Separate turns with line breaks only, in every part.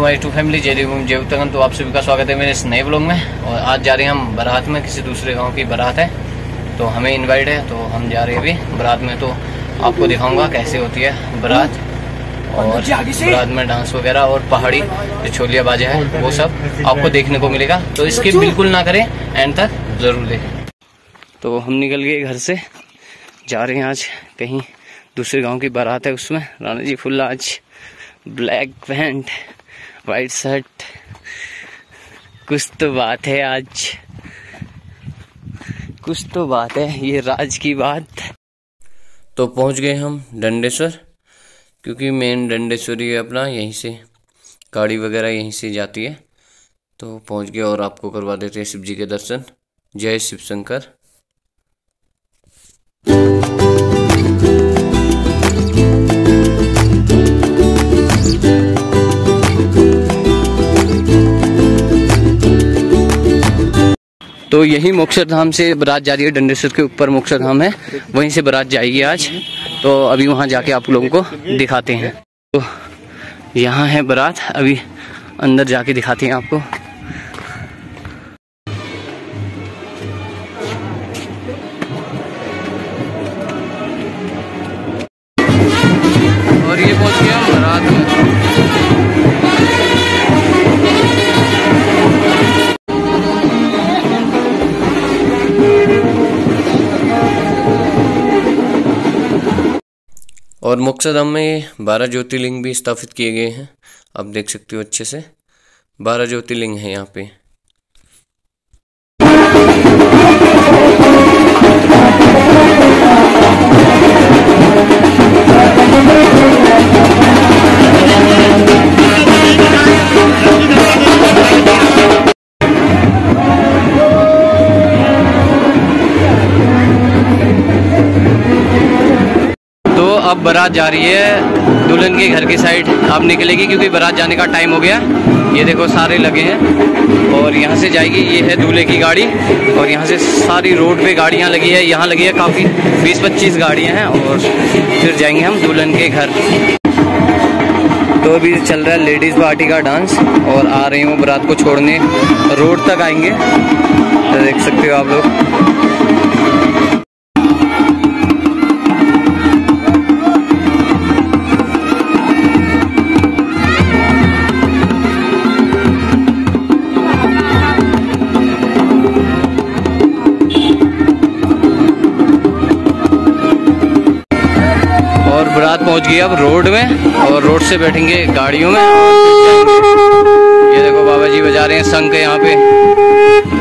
My to family जय उत्तराखंड। तो आप सभी का स्वागत है मेरे इस नए ब्लॉग में। और आज जा रहे हैं हम बारात में, किसी दूसरे गांव की बारात है तो हमें इनवाइट है, तो हम जा रहे हैं अभी बारात में। तो आपको दिखाऊंगा कैसे होती है बारात, और बारात में डांस वगैरह और पहाड़ी जो छोलिया बाजा है वो सब आपको देखने को मिलेगा। तो इसके बिल्कुल ना करें, एंड तक जरूर देखें। तो हम निकल गए घर से, जा रहे हैं आज कहीं दूसरे गांव की बारात है। उसमें राणा जी फुल आज ब्लैक पैंट वाइट शर्ट, कुछ तो बात है आज, कुछ तो बात है, ये राज की बात। तो पहुंच गए हम डंडेश्वर, क्योंकि मेन डंडेश्वरी है अपना, यहीं से गाड़ी वगैरह यहीं से जाती है। तो पहुंच गए और आपको करवा देते हैं शिव जी के दर्शन। जय शिव शंकर। तो यही मोक्षधाम से बारात जा रही है, डंडेश्वर के ऊपर मोक्षधाम है, वहीं से बारात जाएगी आज। तो अभी वहां जाके आप लोगों को दिखाते हैं। तो यहाँ है बारात, अभी अंदर जाके दिखाते हैं आपको। और ये पहुंच गया बारात में। और मोक्षधाम में 12 ज्योतिर्लिंग भी स्थापित किए गए हैं, आप देख सकते हो अच्छे से। 12 ज्योतिर्लिंग है यहाँ पे। अब बारात जा रही है दुल्हन के घर की साइड, अब निकलेगी क्योंकि बारात जाने का टाइम हो गया। ये देखो सारे लगे हैं और यहाँ से जाएगी, ये है दूल्हे की गाड़ी। और यहाँ से सारी रोड पे गाड़ियाँ लगी है, यहाँ लगी है काफ़ी 20-25 गाड़ियाँ हैं। और फिर जाएंगे हम दुल्हन के घर। तो अभी चल रहा है लेडीज़ पार्टी का डांस, और आ रही हूँ बारात को छोड़ने, रोड तक आएंगे, तो देख सकते हो आप लोग। बारात पहुंच गई अब रोड में, और रोड से बैठेंगे गाड़ियों में। ये देखो बाबा जी बजा रहे हैं शंख यहाँ पे।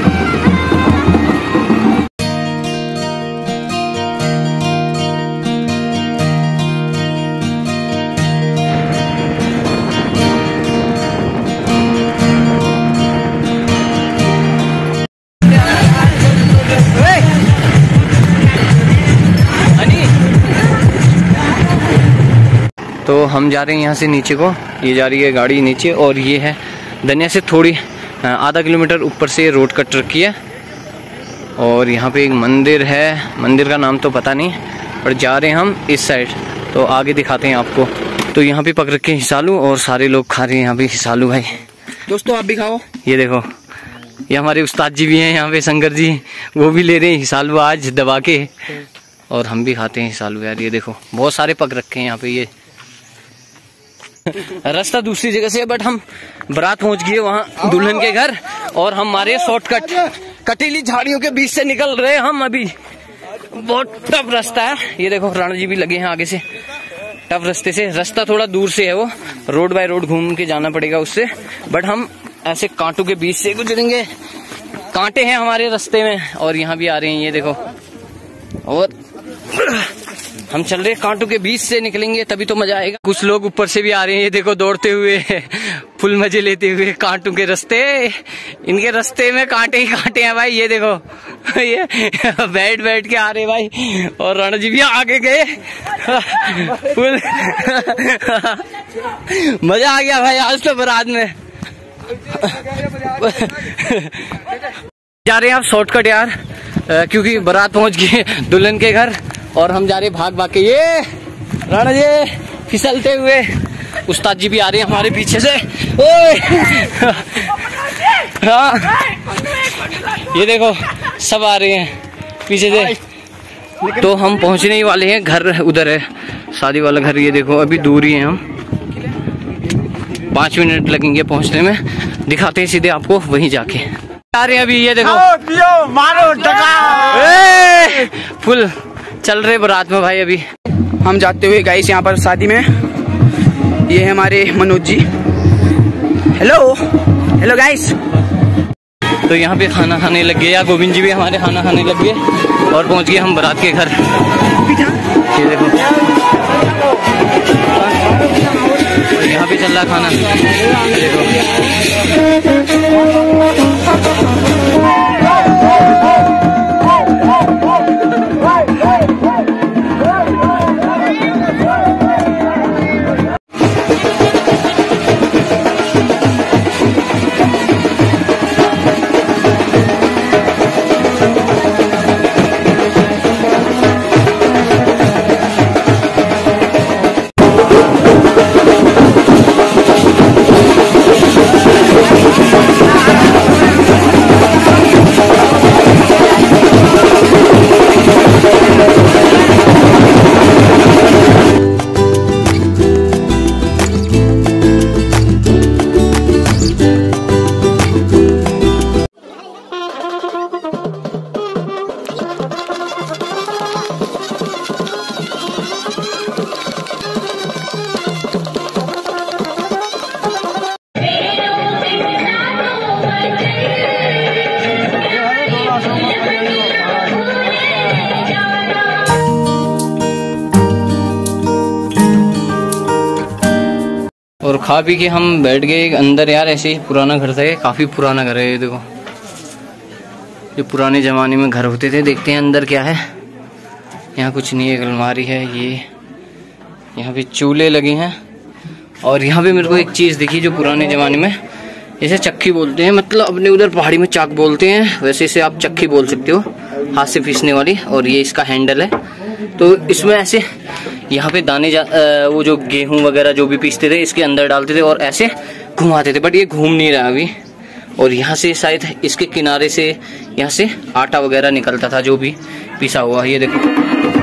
तो हम जा रहे हैं यहाँ से नीचे को, ये जा रही है गाड़ी नीचे। और ये है धनिया से थोड़ी आधा किलोमीटर ऊपर से रोड कट रखी है। और यहाँ पे एक मंदिर है, मंदिर का नाम तो पता नहीं, पर जा रहे हैं हम इस साइड, तो आगे दिखाते हैं आपको। तो यहाँ पे पक रखे हिसालू, और सारे लोग खा रहे हैं यहाँ पे हिसालू भाई। दोस्तों आप भी खाओ। ये देखो, ये हमारे उस्ताद जी भी हैं यहाँ पे, शंकर जी, वो भी ले रहे हैं हिसालू आज दबा के, और हम भी खाते हैं हिसालू यार। ये देखो बहुत सारे पक रखे हैं यहाँ पे। ये रास्ता दूसरी जगह से है, बट हम बारात पहुंच गए वहाँ दुल्हन के घर, और हमारे शॉर्टकट कटीली झाड़ियों के बीच से निकल रहे हैं हम अभी। बहुत टफ रास्ता है। ये देखो राणा जी भी लगे हैं आगे से, टफ रास्ते से। रास्ता थोड़ा दूर से है, वो रोड बाय रोड घूम के जाना पड़ेगा उससे, बट हम ऐसे कांटों के बीच से गुजरेंगे। कांटे हैं हमारे रास्ते में, और यहाँ भी आ रहे हैं, ये देखो। और हम चल रहे कांटों के बीच से निकलेंगे तभी तो मजा आएगा। कुछ लोग ऊपर से भी आ रहे हैं, ये देखो दौड़ते हुए, फुल मजे लेते हुए कांटों के रास्ते। इनके रास्ते में कांटे ही कांटे हैं भाई। ये देखो ये बैठ बैठ के आ रहे भाई, और राणा जी भी आगे गए। फुल मजा आ गया भाई आज तो बारात में। जा रहे हैं आप शॉर्टकट यार, क्योंकि बारात पहुंच गई दुल्हन के घर, और हम जा रहे भाग भाग के। ये राणा जी फिसलते हुए उस्ताद जी भी आ रहे हैं हमारे पीछे से। ओए हाँ ये देखो सब आ रहे हैं पीछे से। तो हम पहुंचने ही वाले हैं, घर उधर है शादी वाला घर, ये देखो अभी दूर ही है, हम 5 मिनट लगेंगे पहुंचने में, दिखाते हैं सीधे आपको वहीं जाके। आ रहे हैं अभी, ये देखो
मारो
फुल चल रहे बारात में भाई। अभी
हम जाते हुए गाइस यहाँ पर शादी में, ये है हमारे Manoj ji. Hello hello guys.
तो यहाँ पे खाना खाने लग गए, या गोविंद जी भी हमारे खाना खाने लग गए और पहुँच गए हम बारात के घर। ये देखो यहाँ पे चल रहा खाना, देखो और खा पी के हम बैठ गए अंदर। यार ऐसे ही पुराना घर था, ये काफी पुराना घर है। ये देखो ये पुराने जमाने में घर होते थे। देखते हैं अंदर क्या है। यहाँ कुछ नहीं है, एक अलमारी है, ये यहाँ पे चूल्हे लगे हैं। और यहाँ पे मेरे को एक चीज दिखी जो पुराने जमाने में इसे चक्की बोलते हैं, मतलब अपने उधर पहाड़ी में चाक बोलते हैं, वैसे इसे आप चक्की बोल सकते हो, हाथ से पीसने वाली। और ये इसका हैंडल है, तो इसमें ऐसे यहाँ पे दाने वो जो गेहूं वगैरह जो भी पीसते थे इसके अंदर डालते थे और ऐसे घुमाते थे, बट ये घूम नहीं रहा अभी। और यहाँ से शायद इसके किनारे से यहाँ से आटा वगैरह निकलता था जो भी पिसा हुआ। ये देखो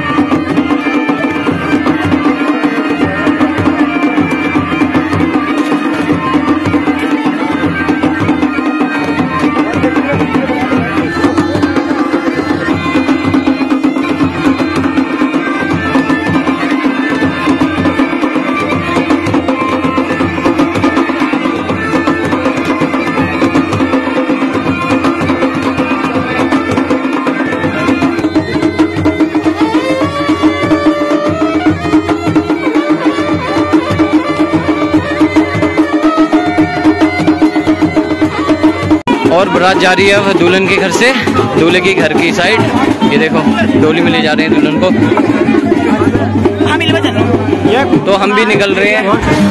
और बारात जा रही है अब दुल्हन के घर से दूल्हे के घर की साइड। ये देखो डोली में ले जा रहे हैं दुल्हन को, तो हम भी निकल रहे हैं।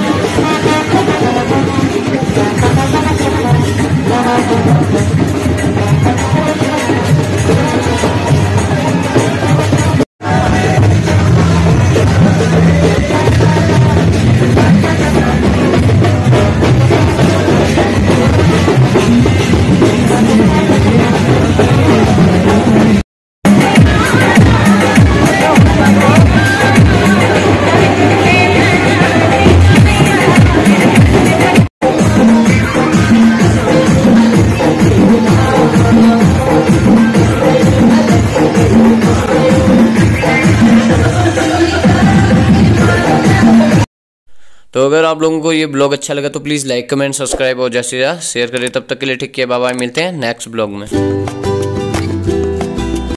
तो अगर आप लोगों को ये ब्लॉग अच्छा लगा तो प्लीज़ लाइक कमेंट सब्सक्राइब और जैसे शेयर करें। तब तक के लिए ठीक है, बाय बाय, मिलते हैं नेक्स्ट ब्लॉग में।